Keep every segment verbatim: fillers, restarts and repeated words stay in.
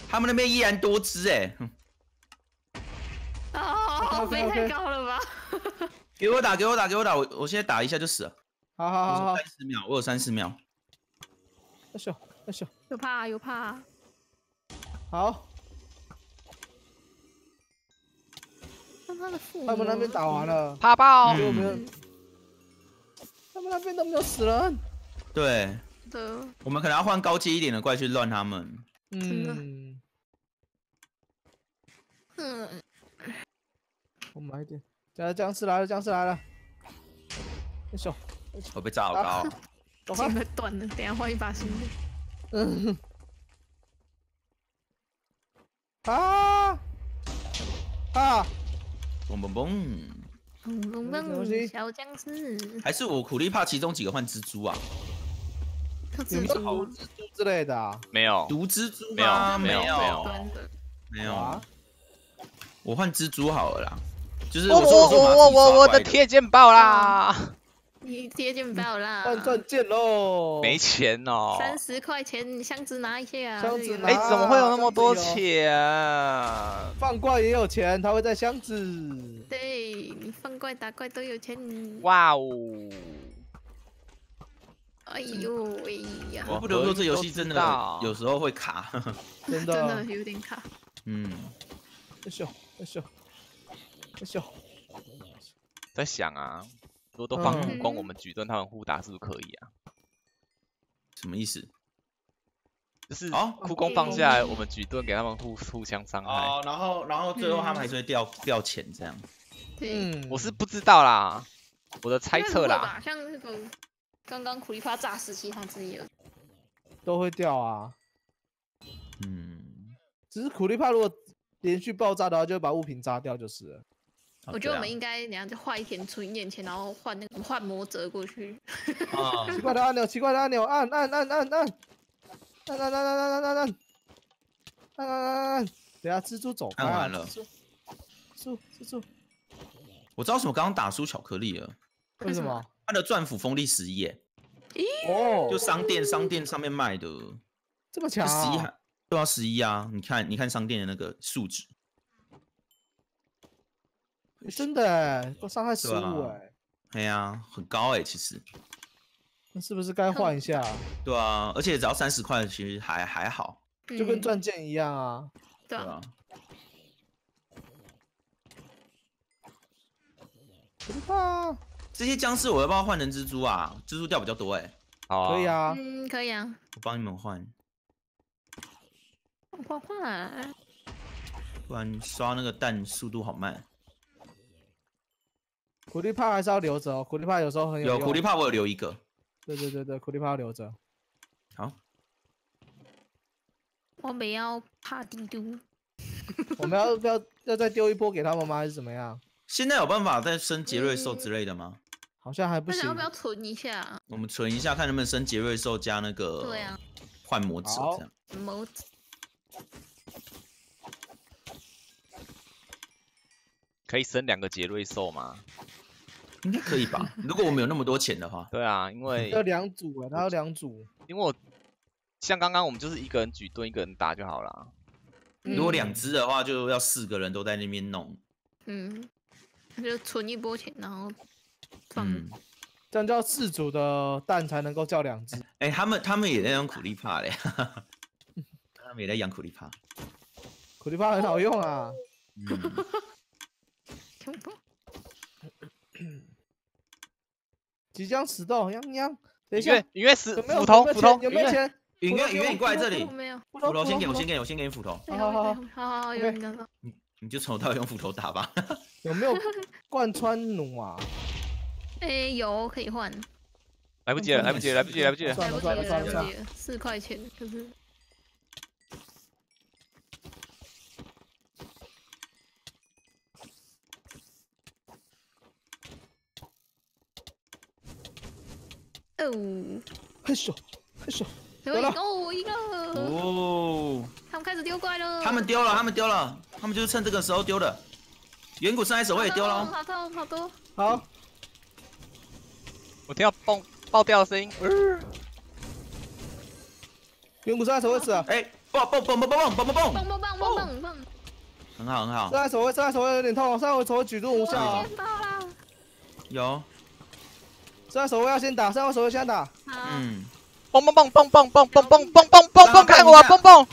他们那边依然多只哎。 哦，飞太高了吧？ 给我打，给我打，给我打！我我现在打一下就死了。 好好好好， 三十秒，我有三十秒。 要秀要秀， 有怕有怕。 好。 那他的父母， 他们那边打完了， 怕爆。 有没有？他们那边都没有死人。 对。 的。 我们可能要换高阶一点的怪去乱他们。 嗯。 嗯。 我买一点。僵僵尸来了，僵尸来了。要秀。 我被炸好高。 走开。 被断了，等下换一把新的。 嗯。啊！啊！ 嘣嘣嘣！ 嘣嘣嘣！小僵尸。还是我苦力怕其中几个换蜘蛛啊？ 有没有毒蜘蛛之类的啊？ 没有。 毒蜘蛛没有没有没有没有。我换蜘蛛好了啦。就是我我我我我我的贴件爆啦！ 你贴件爆啦！ 换钻剑喽！ 没钱哦。 三十块钱，箱子拿一下。 箱子拿。 哎，怎么会有那么多钱？ 放怪也有钱，他会在箱子。 对你放怪打怪都有钱。 哇哦！ 哎呦喂呀！ 我不得不说，这游戏真的有时候会卡， 真的真的有点卡。 嗯。 要秀要秀要秀。 在想啊。如果都放护光，我们举盾他们互打是不是可以啊？ 什么意思？ 就是护光放下来，我们举盾给他们互互相伤害。 哦，然后然后最后他们还是会掉掉钱这样。 对， 我是不知道啦，我的猜测啦。 像那个刚刚苦力怕炸死其他之一都会掉啊。 嗯， 只是苦力怕如果连续爆炸的话，就会把物品炸掉就是了。 我觉得我们应该等下就画一点存眼前，然后换那个换魔折过去。 啊！ 奇怪的按钮，奇怪的按钮，按按按按按按按按按按按按按按按按。等下蜘蛛走开。 按完了。 蜘蛛蜘蛛。 我知道什么刚刚打输巧克力了。 为什么？ 他的钻斧锋利十一。 哦。 就商店商店上面卖的。 这么强？ 十一还对啊，十一啊！你看你看商店的那个数值。 真的哎，都伤害十五哎， 哎呀，很高哎，其实。 那是不是该换一下？ 对啊，而且只要三十块，其实还还好， 就跟钻剑一样啊。 对啊。 苦力怕。 这些僵尸我要不要换成蜘蛛啊？蜘蛛掉比较多哎。 好可以啊。 嗯，可以啊。 我帮你们换。 换换。 不然刷那个弹速度好慢。 苦力怕还是要留着哦，苦力怕有时候很有有苦力怕，我有留一个。 对对对对，苦力怕要留着。 好。 我们要怕帝都。 我们要不要要再丢一波给他们吗？还是怎么样？ 现在有办法再升杰瑞兽之类的吗？ 好像还不行。 要不要存一下？ 我们存一下，看能不能升杰瑞兽加那个。 对啊。 换魔者这样。 魔者。 可以升两个杰瑞兽吗？ 应该可以吧？如果我们有那么多钱的话。 对啊，因为要两组啊，他要两组。 因为我像刚刚我们就是一个人举盾，一个人打就好了。 如果两只的话，就要四个人都在那边弄。 嗯，就存一波钱，然后放。 嗯， 这样就要四组的蛋才能够叫两只。 哎、欸，他们他们也在养苦力怕嘞，他们也在养苦力怕。 苦力怕很好用啊。 嗯。 即将死斗，泱泱。等一下，云月死斧头，斧头， 有没有钱？ 云月，云月，你过来这里。 没有。 斧头先给我，先给我，先给你斧头。 好好好好好，有人刚刚。 你你就从头到尾用斧头打吧。 有没有贯穿弩啊？ 哎，有可以换。 来不及了，来不及了，来不及了，来不及了。 算了算了算了算了， 四块钱可是。哦， 嘿咻，嘿咻， 有一个，一个。 哦。 他们开始丢怪了。 他们丢了，他们丢了，他们就是趁这个时候丢的。远古深海守卫也丢了。 好多好多。 好。 我听到爆爆掉的声音。 远古深海守卫死了。 哎蹦蹦蹦蹦蹦蹦蹦蹦， 棒棒棒棒棒棒！ 很好很好现，在手会，现在手会有点痛，现在我手会举重无效啊。 先到啦！ 有， 现在手会要先打，现在手会先打。 好， 嗯， 蹦蹦蹦蹦蹦蹦蹦蹦蹦蹦蹦蹦，看我啊，蹦蹦！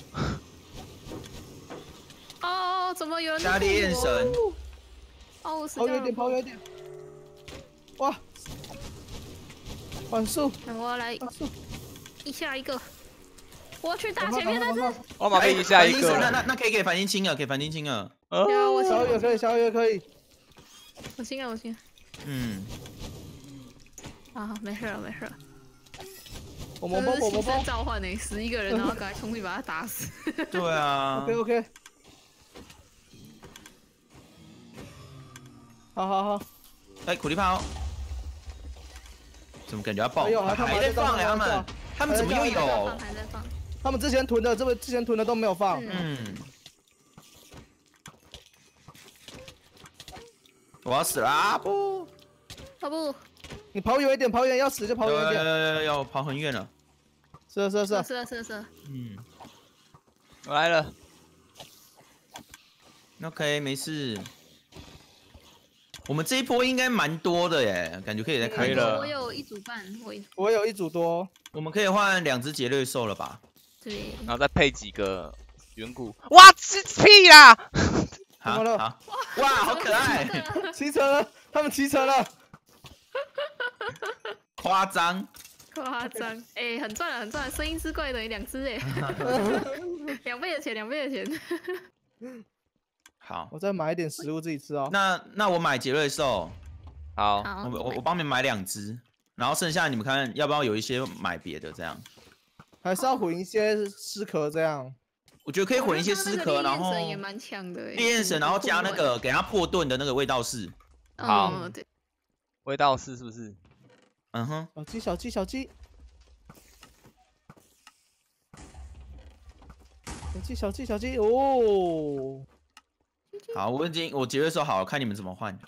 哦，怎么有人在加力眼神， 哦，我死跑远点， 掉了。 跑远点。哇！缓速， 那我来缓速。 一下一个，我去打前面那只。 我马上一下一哎反应神那个。 那那可以给反应轻了，给反应轻了， 呃对啊，我小清雨可以，小雨可以。 我清了，我清了。 嗯， 啊，没事了，没事了。 我们帮，我们牺牲帮。 召唤呢，十一个人，然后赶快冲进去把他打死。 对啊 OK，OK。好好好。 哎，苦力炮，怎么感觉要爆？ 哎呦还他妈还在放哎，他们还在放他们怎么又还在有放，？还在放。 他们之前囤的，这个之前囤的都没有放。 嗯嗯，我要死了啊！不， 哦不， 你跑远一点，跑远，要死就跑有有远一点。 有有有，跑很远了。 是的，是的，是的。 是啊是啊是啊。 嗯我来了， ，OK，没事。我们这一波应该蛮多的耶，感觉可以再开可以了我有一组半，我一我有一组多。 我们可以换两只劫掠兽了吧？ 对。 然后再配几个远古。哇，吃屁啦！ 好， 怎么了好，哇，好可爱， 骑车了，他们骑车了。 夸张。 夸张，哎，很赚了，很赚了，声音之怪等于两只哎，两倍的钱，两倍的钱。 好， 我再买一点食物自己吃哦。 那那我买劫掠兽， 好， 好， 我我我帮你们买两只，然后剩下你们看要不要有一些买别的这样。 还是要混一些尸壳这样。 我觉得可以混一些尸壳，然后神也蛮强的哎， 烈焰神，然后加那个给它破盾的那个味道是， 好嗯，对， 味道是是不是？ 嗯哼， 小鸡，小鸡，小鸡。小鸡，小鸡，小鸡，哦。 好，我已经我劫掠兽好了，看你们怎么换。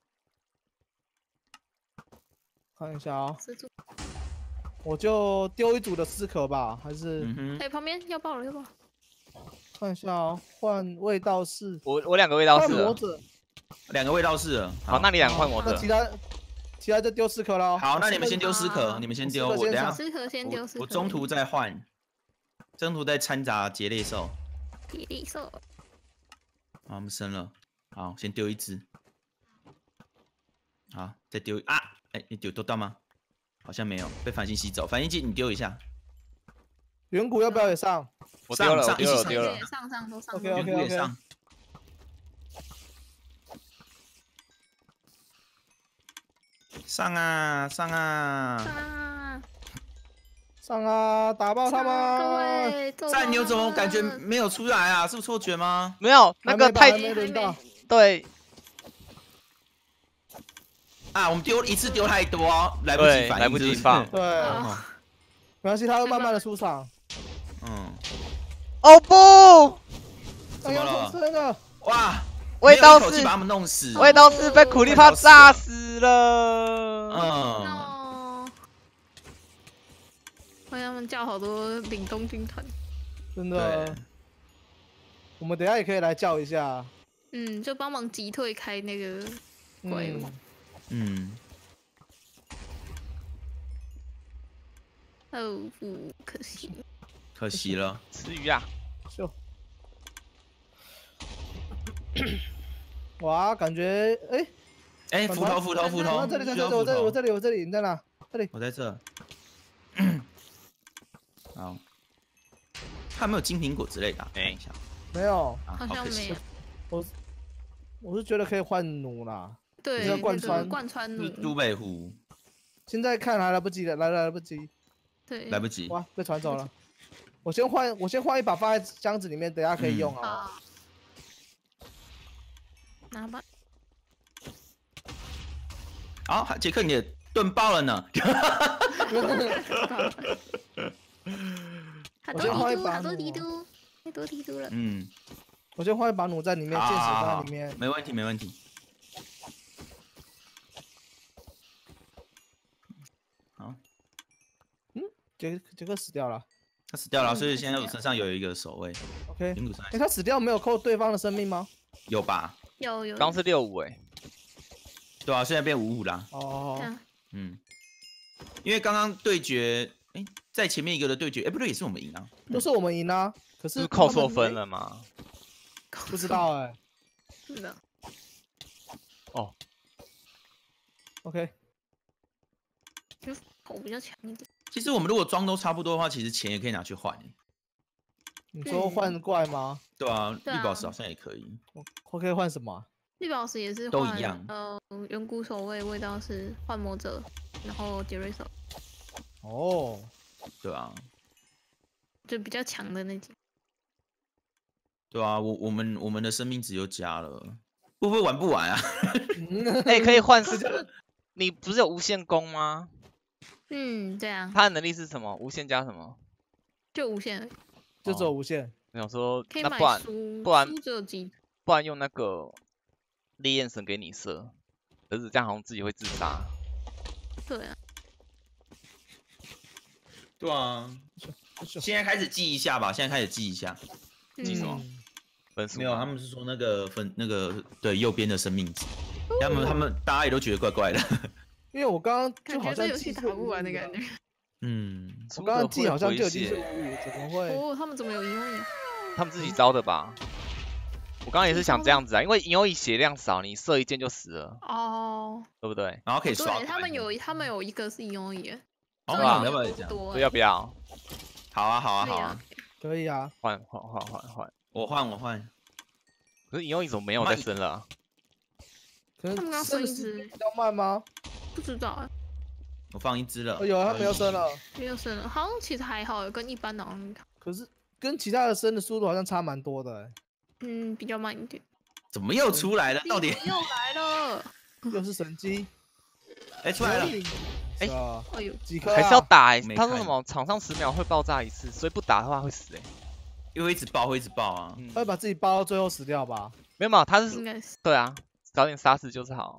看一下啊、 蜘蛛， 我就丢一组的尸壳吧，还是、 嗯哼， 哎，旁边要爆了，要爆了， 看一下啊、换味道是我我两个味道换是了。 魔者。 两个味道是了。 好，那你两个换我的那其。他其他就丢尸壳了哦。 好，那你们先丢尸壳， 好你们先丢， 我我等一下先尸壳先丢，尸壳我我中途再换，中途再掺杂劫猎兽。 体力兽， 好，我们升了，好，先丢一只。好，再丢啊！哎、你丢丢到吗？好像没有，被繁星吸走。繁星剂你丢一下， 远古要不要也上？ 我丢了，我上丢了，我上丢了。 上上都上 OK， 远 OK 古也上。上啊上啊！ 啊！ 上啊！打爆他各们！ 位，揍战牛怎么感觉他们没有出来啊？是不是错觉吗？ 没有那个太还没轮到。 对啊，我们丢一次丢太多，来不及对， 反应， 来不及是是放。 对， 哦没关系，他会慢慢的出场。 嗯， 哦不， 怎么了哎呀出生了！ 哇， 味道是没有一口气把他们弄死。 味道是被苦力怕炸死了。 嗯， 哦，为他们叫好多凛冬军团。 真对的。我们等一下也可以来叫一下。 嗯，就帮忙击退开那个怪物。 嗯， 嗯， 哦不，可惜。 可惜了。 吃鱼啊！ 秀。哇，感觉哎， 哎，斧头，斧头，斧头， 啊这里，这里， 需要我这里， 斧头我这里，我这里，你在哪？这里。 我在这。好，他有没有金苹果之类的啊？ 哎看一下。 没有， 啊好像可惜没有。 我我是觉得可以换弩啦。 对， 要贯那个穿贯穿是弩。 都北湖， 现在看来来不及了，来来不及。 对， 来不及。 哇，被传走了。我先换，我先换一把放在箱子里面，等下可以用啊。 好。拿吧。 好，杰克，你的盾爆了呢。 好我先多敌都， 换一把好多弩敌都，太多敌都了。 嗯， 我先换一把弩在里面， 好箭矢好好放在里面。 没问题，没问题。好， 杰杰克死掉了。 他死掉了，所以现在我身上有一个守卫。 OK， 零度三哎，他死掉没有扣对方的生命吗？ 有吧？ 有有。 刚是六五哎， 对啊，现在变五五啦。 哦， 嗯，因为刚刚对决，哎，在前面一个的对决，哎，不对，也是我们赢啊。 都是我们赢啊，可是是扣错分了吗？ 不知道哎。 是的。 哦 ，OK， 就口比较强一点。 其实我们如果装都差不多的话，其实钱也可以拿去换。 你说换怪吗？ 对啊， 对啊绿宝石好像也可以。 我可以换什么？ 绿宝石也是都换一样呃，远古守卫味道是幻魔者，然后杰瑞手哦， 对啊， 就比较强的那几。 对啊，我我们我们的生命值又加了，会不会玩不完啊？ 哎、可以换四，你不是有无限攻吗？ 嗯，对啊， 他的能力是什么？无限加什么？ 就无限而已， 就只有无限。 我想说， 可以买那不然书， 不然书只有几。 不然用那个烈焰神给你射，可是这样好像自己会自杀。 对啊， 对啊，现在开始记一下吧，现在开始记一下。记什么？ 嗯分数没有，他们是说那个分那个对右边的生命值，他们他们大家也都觉得怪怪的。 因为我刚刚感就好像觉这游戏记是打不完的五五感觉。 嗯， 我刚刚记好像就已出的会经是五五，怎么会？ 哦，他们怎么有银翼？ 他们自己招的吧？我刚刚也是想这样子啊，因为银游翼血量少，你射一箭就死了， 哦， 对不对？ 然后可以刷。 对他们有他们有一个是银翼， 哦， 所以那我们要不要也这样？ 多所以要不要好啊，好啊， 对啊好啊， 可以啊， 换换换换换？ 我换我换。 可是银游翼怎么没有再升了啊？ 可能他们刚升的升一只时间比较慢吗？ 不知道啊， 我放一只了。 哦，有啊，他没有升了， 没有升了，好像其实还好，跟一般的好像可是跟其他的升的速度好像差蛮多的欸。 嗯比较慢一点。 怎么又出来了？到底？ 又来了， 又是神机， 哎，出来了。 哎啊， 哎呦， 几颗啊还是要打欸？ 没看他说什么？场上十秒会爆炸一次，所以不打的话会死哎。 因为一直爆，会一直爆啊。 嗯他会把自己包到最后死掉吧？ 没有没有，他应是该是对啊，早点杀死就是好。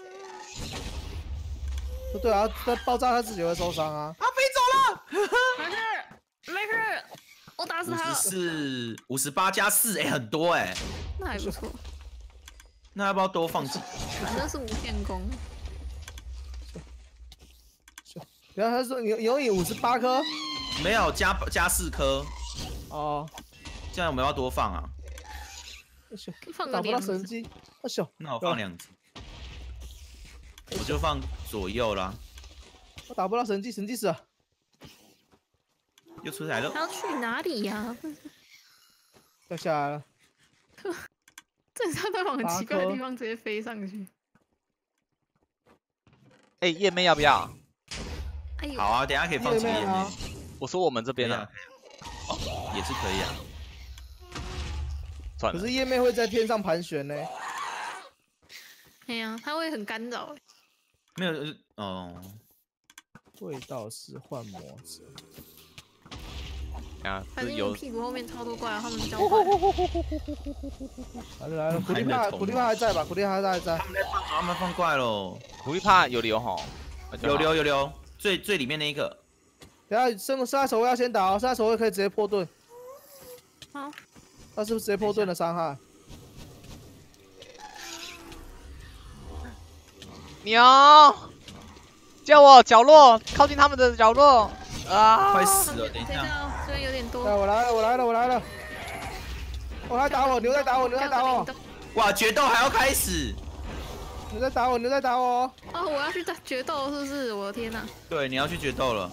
不对啊，他爆炸他自己会受伤啊。 他飞走了。 没事没事，我打死五十他了， 四、五十八加四，哎，很多哎。 那还不错， 那要不要多放几？ 反正是无限攻。 然后他说有有你五十八颗没有，加加四颗， 哦， 这样我们要多放啊。 哎呦放个打不到两只， 神机，哎呦， 那我放两只，我就放左右啦。 我打不到神机，神机死了。 又出来了。 他要去哪里呀？ 掉下来了， 这他都往很奇怪的八颗地方直接飞上去。 哎，夜妹要不要？ 哎呦， 好啊，等一下可以放几个眼夜妹啊泪。 我说我们这边啊， 哦，也是可以啊。 算了可是，夜妹会在天上盘旋呢。 哎呀，他会很干扰欸。 没有，呃哦， 味道是幻魔者， 啊， 反正我是有屁股后面超多怪，他们交呼换。 呼呼呼呼呼呼呼呼呼呼来了来了，古力帕古力帕还在吧？古力帕还在。 他们在放，他们放怪喽。 狐狸怕有流吼，那就好有留有留，最最里面那一个。 等下生生态守卫要先打哦，生态守卫可以直接破盾。 好， 他是不是直接破盾的伤害？ 牛，叫我角落，靠近他们的角落啊！ 快死了，等等一下。 一下哦，这边有点来， 多。 我来了，我来了，我来了。我来打我，牛在打我，牛在打我， 哇，决斗还要开始。 牛在打我，牛在打我。 哦，我要去打决斗，是不是？我的天哪！ 对，你要去决斗了。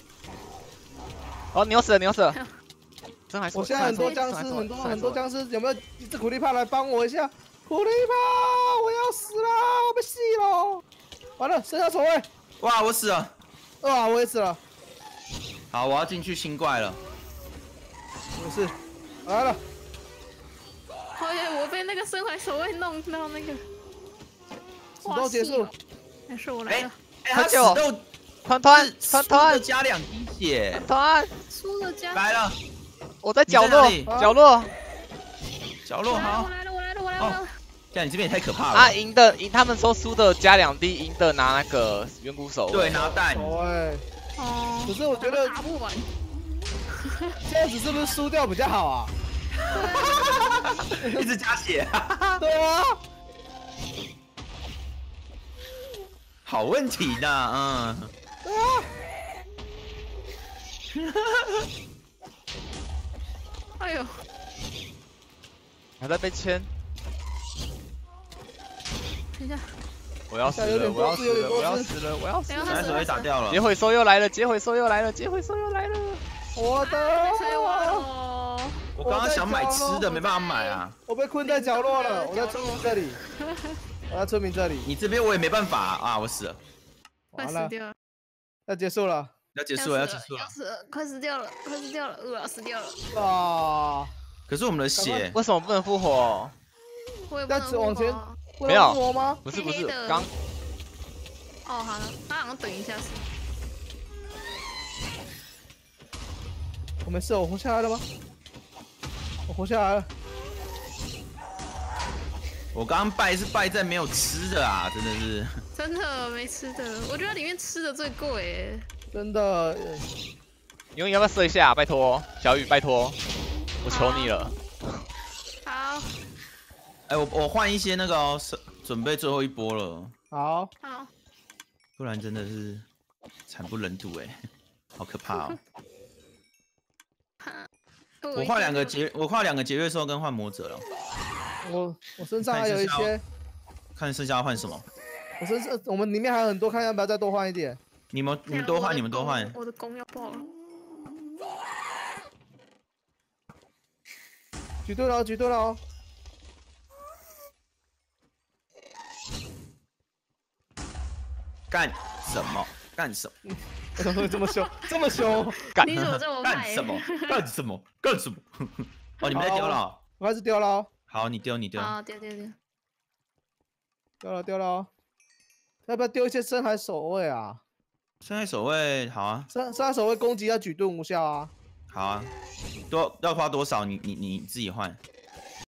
哦，牛死了，牛死了！真还是我现在很多僵尸，很多很多僵尸，有没有一只苦力怕来帮我一下？苦力怕，我要死了，我被戏了。完了，剩下守卫。 哇，我死了。 哇，我也死了。 好，我要进去新怪了。 没事，我来了。 好耶，我被那个身怀守卫弄到那个。 死斗结束。 没事，我来了。 哎，他死快救斗团团团输的团加两滴血。 团， 输了加。 来了， 我在角落你在哪角落角落好我。来了，我来了，我来了，我来了。 这样你这边也太可怕了。 啊！赢的赢，他们说输的加两滴，赢的拿那个远古手。 对，拿蛋。 守卫。 哦。 可是我觉得打不完。 这样子是不是输掉比较好啊？ 一直加血， 对啊， 好问题呢，嗯。 对啊。 哎呦， 还在被牵， 等一下， 我要死了，我要死了，我要死了，我要死了。 等一下三手被打掉了劫。回收又来了，劫回收又来了，劫回收又来了。 我的， 吹完了。 我刚刚想买吃的，没办法买啊。 我被困在角落了，我在村民这里，我在村民这里， 你这边我也没办法啊，我死了， 快完了， 死掉了， 要结束了要结束了，要结束了要。死了，快死掉了，快死掉了，呃，要死掉了。 啊！ 可是我们的血， 为什么不能复活？ 我也不能要往前活啊会没有活吗？ 不是不是黑的， 刚哦，好了，他好像等一下是。 我没事，我活下来了吗？我活下来了。 我刚刚败是败在没有吃的啊，真的是。 真的没吃的，我觉得里面吃的最贵耶。 真的， 你要不要射一下？拜托，小雨，拜托，我求你了。 好， 哎、我我换一些那个哦，是准备最后一波了， 好， 好， 不然真的是惨不忍睹哎，好可怕哦。我换两个节，我换两个节约兽跟换魔者了， 我我身上还有一些， 看剩下要换什么。 我身上我们里面还有很多，看要不要再多换一点。 你们你们多换，你们多换。 我的弓要爆了。 举队了，举队了哦！ 干什么？干什么？ 为什么会这么凶？这么凶？ 干你怎么这么派？ 干什么？干什么？干什么？哦，你们在丢了哦。 我开始丢了哦， 好，你丢，你丢。 啊，丢丢丢！ 丢了丢了哦。要不要丢一些深海守卫啊？ 现在守卫好啊， 深深海守卫攻击要举盾无效啊。 好啊，多要花多少？你你你自己换。